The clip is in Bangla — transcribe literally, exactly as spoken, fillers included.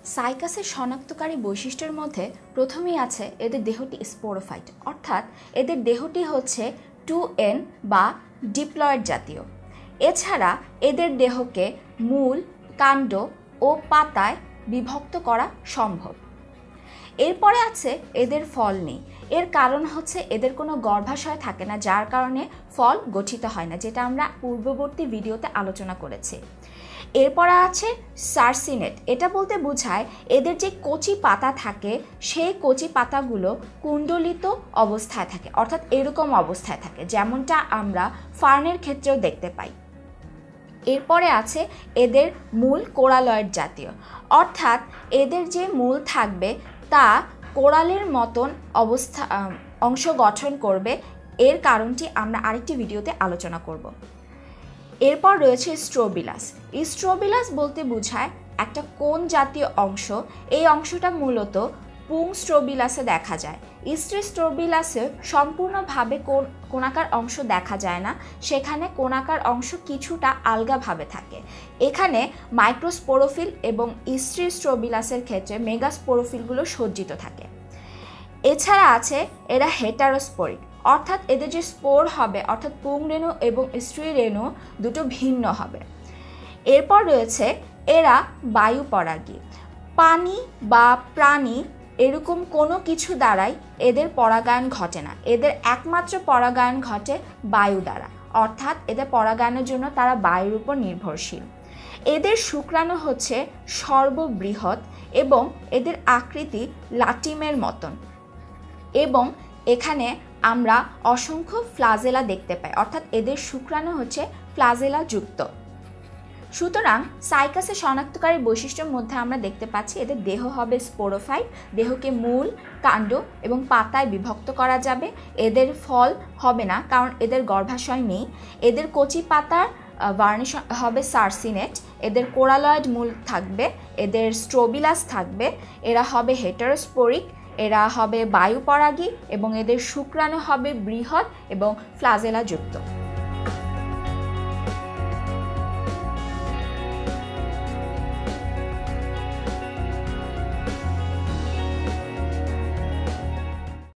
সাইকাসের শনাক্তকারী বৈশিষ্ট্যের মধ্যে প্রথমেই আছে এদের দেহটি স্পোরোফাইট, অর্থাৎ এদের দেহটি হচ্ছে টু এন বা ডিপ্লয়েড জাতীয়। এছাড়া এদের দেহকে মূল, কাণ্ড ও পাতায় বিভক্ত করা সম্ভব। এরপরে আছে এদের ফল নেই। এর কারণ হচ্ছে এদের কোনো গর্ভাশয় থাকে না, যার কারণে ফল গঠিত হয় না, যেটা আমরা পূর্ববর্তী ভিডিওতে আলোচনা করেছি। এরপরে আছে সার্সিনেট। এটা বলতে বোঝায় এদের যে কচি পাতা থাকে সেই কচি পাতাগুলো কুণ্ডলিত অবস্থায় থাকে, অর্থাৎ এরকম অবস্থায় থাকে, যেমনটা আমরা ফার্নের ক্ষেত্রেও দেখতে পাই। এরপরে আছে এদের মূল কোরালয়েড জাতীয়, অর্থাৎ এদের যে মূল থাকবে তা কোরালের মতন অবস্থা অংশ গঠন করবে। এর কারণটি আমরা আরেকটি ভিডিওতে আলোচনা করব। এরপর রয়েছে স্ট্রোবিলাস। স্ট্রোবিলাস বলতে বোঝায় একটা কোন জাতীয় অংশ। এই অংশটা মূলত পুং স্ট্রোবিলাসে দেখা যায়। স্ত্রী স্ট্রোবিলাসে সম্পূর্ণভাবে কোন কোনাকার অংশ দেখা যায় না, সেখানে কোনাকার অংশ কিছুটা আলগাভাবে থাকে। এখানে মাইক্রোস্পোরোফিল এবং স্ত্রী স্ট্রোবিলাসের ক্ষেত্রে মেগাস্পোরোফিলগুলো সজ্জিত থাকে। এছাড়া আছে এরা হেটারোস্পোরিক, অর্থাৎ এদের যে স্পোর হবে, অর্থাৎ পুংরেণু এবং স্ত্রী রেণু দুটো ভিন্ন হবে। এরপর রয়েছে এরা বায়ুপরাগী। পানি বা প্রাণী এরকম কোনো কিছু দ্বারাই এদের পরাগায়ন ঘটে না। এদের একমাত্র পরাগায়ন ঘটে বায়ু দ্বারা, অর্থাৎ এদের পরাগায়নের জন্য তারা বায়ুর উপর নির্ভরশীল। এদের শুক্রাণু হচ্ছে সর্ববৃহৎ এবং এদের আকৃতি লাটিমের মতন, এবং এখানে আমরা অসংখ্য ফ্লাজেলা দেখতে পাই, অর্থাৎ এদের শুক্রাণু হচ্ছে ফ্লাজেলা যুক্ত। সুতরাং সাইকাসের শনাক্তকারী বৈশিষ্ট্যের মধ্যে আমরা দেখতে পাচ্ছি এদের দেহ হবে স্পোরোফাইট, দেহকে মূল, কাণ্ড এবং পাতায় বিভক্ত করা যাবে। এদের ফল হবে না, কারণ এদের গর্ভাশয় নেই। এদের কচি পাতার ভার্নিশ হবে সার্সিনেট। এদের কোরালয়েড মূল থাকবে, এদের স্ট্রোবিলাস থাকবে, এরা হবে হেটারোস্পোরিক, এরা হবে বায়ুপরাগী এবং এদের শুক্রাণু হবে বৃহৎ এবং ফ্লাজেলা যুক্ত।